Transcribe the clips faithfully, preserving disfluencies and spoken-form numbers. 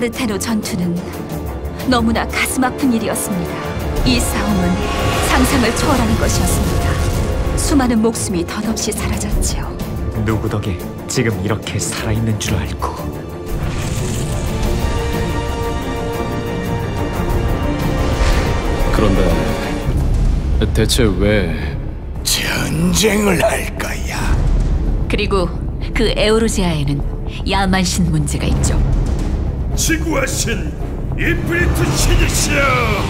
파르테노 전투는 너무나 가슴 아픈 일이었습니다. 이 싸움은 상상을 초월하는 것이었습니다. 수많은 목숨이 덧없이 사라졌지요. 누구 덕에 지금 이렇게 살아있는 줄 알고. 그런데 대체 왜 전쟁을 할 거야? 그리고 그 에오르지아에는 야만신 문제가 있죠. 지구와 신, 이프리트 신이시여!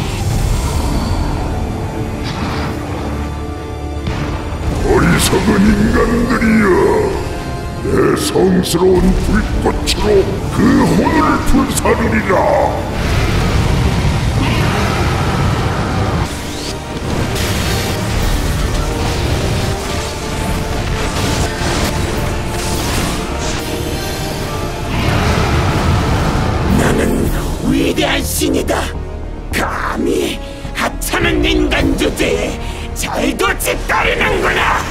어리석은 인간들이여! 내 성스러운 불꽃으로 그 혼을 불사르리라! 나는 위대한 신이다! 감히 하찮은 인간 주제에 잘도 짓거리는구나!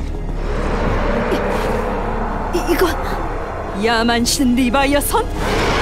이건 야만신 리바이어선?